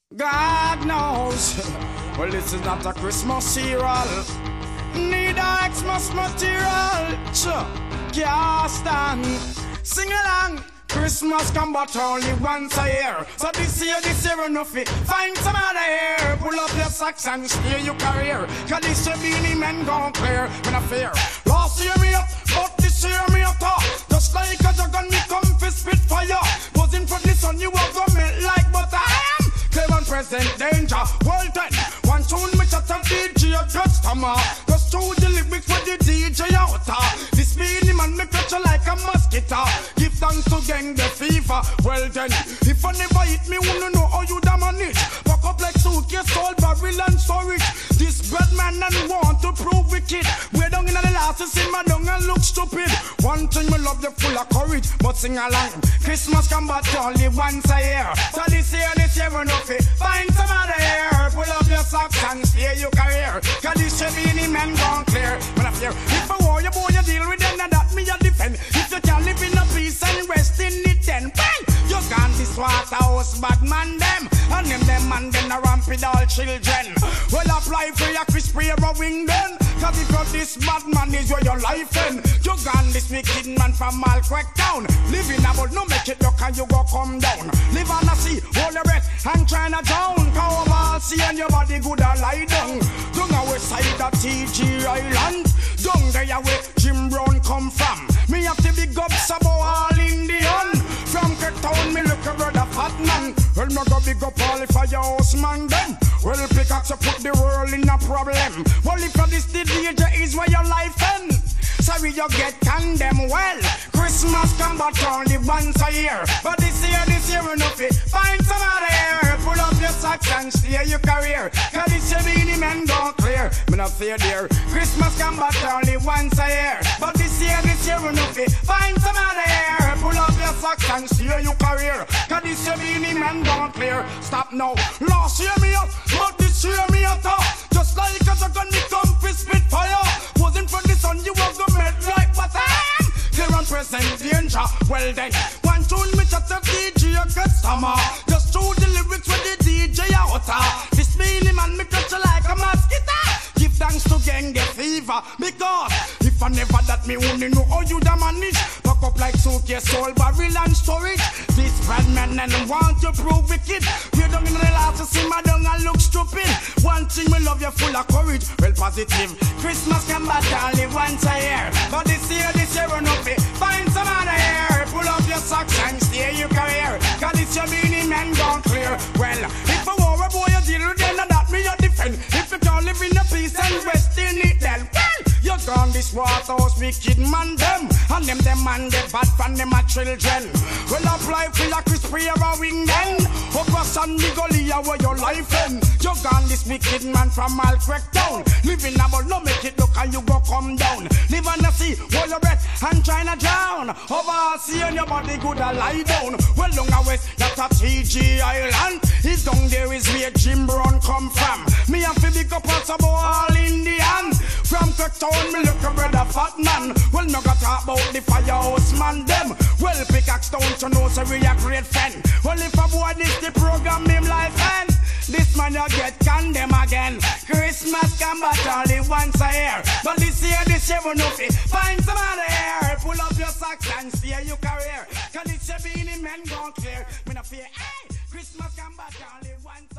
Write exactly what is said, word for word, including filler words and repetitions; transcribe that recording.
God knows. Well, this is not a Christmas cereal, neither Xmas material. Sure, can't stand. Sing along. Christmas come but only once a year. So this year, this year enough it. Find some other here. Pull up your socks and steer your career. Cause this year beanie men gon' clear. When I fear. Last year me up, but this year me up top. Just like a dragon me come for spit fire. Buzzing from the sun you are gonna melt like butter. I am clear and present danger. Well then, one tune me chat and D J a customer. Just through the lyrics for the D J out. This beanie man me catch you like a mosquito. Give thanks to gang the fever. Well then, if I never hit me, wanna know how you da manage. Pack up like suitcase, all barrel and storage. This bad man and want to prove wicked. We're down in the last to see my dung and look stupid. One thing me love you full of courage, but sing along. Christmas come but only once a year. So this year, this year enough it. Find some other here. Pull up your socks and steer your career. Cause this year beanie men gone clear. But I fear, if I war you boy you deal with them, now that me a defend. If you can't live in a peace and rest in it then, well, you gone this waterhouse bad man them. And them them and them a ramp with all children. Well apply for your crispy rowing then. Cause if you're this bad man is where your life end. You gone this wicked man from all crack down. Living about no make it look and you go come down. Live on the sea, hold your breath and try not down. Come all see and your body good a lie down. Down the west side of T G Island. Down there where Jim Brown come from. Me have to big up some all Indian. From Cape Town me look a brother fat man. Well me go big up all for your house man them. Well pickaxe put the world in a problem. Well if this the danger is where your life end. Sorry you get condemned. Well Christmas come but only once a year. But this year, this year enough it. Find some other here. Pull up your socks and steer your career. Cause this year beanie men don't clear. Me not fear dear. Christmas come but only once a year. But this year, this year enough it. Find some other here. Pull up your socks and steer your career. Cause this year beanie men don't clear. Stop now. Last year me up, but this year me a top. Just like a dragon me come for spit fire. Wasn't for the sun you was gonna melt like butter. Clear and present danger. Well then, one tune me chat a D J a customer. Just through the lyrics with the D J out. This beanie man me catch you like a mosquito. Give thanks to gang the fever. Because if I never that me only know how you da manage. Pack up like suitcase, soul barrel and storage. This bad man and want to prove wicked. We're down in the last to see my dung and look stupid. One thing me love you full of courage. Well positive. Christmas come back only once a year. But this year, this year enough it. Find some other here. Pull up your socks and steer your career. Cause it's your beanie men gone clear. Well, if I war a boy you deal with them, that me you defend. If you can't live in a peace and rest in it then, well, you gone this waterhouse wicked man them. And them them man get bad from them a children. Well apply for your crispy rowing then. Across San Nigolia where your life end. You gone this wicked man from all crack down. Living about no make it look and you go come down. Live on the sea, hold your breath and try not drown. Over sea and your body good a lie down. Well long west that a T G Island. Is down there is where Jim Brown come from. Me have to big up also all Indian. From Cape Town me look a brother fat man. Well no got talk about the firehouse man them. Well pickaxe down to know so we a great friend. Well if a boy this the program him life end. This man you get condemn again. Christmas come but only once a year. But this year, this year enough it. Find some other here. Pull up your socks and steer your career. Cause this year beanie men gone clear. Me no fear, hey, Christmas come but only once a year.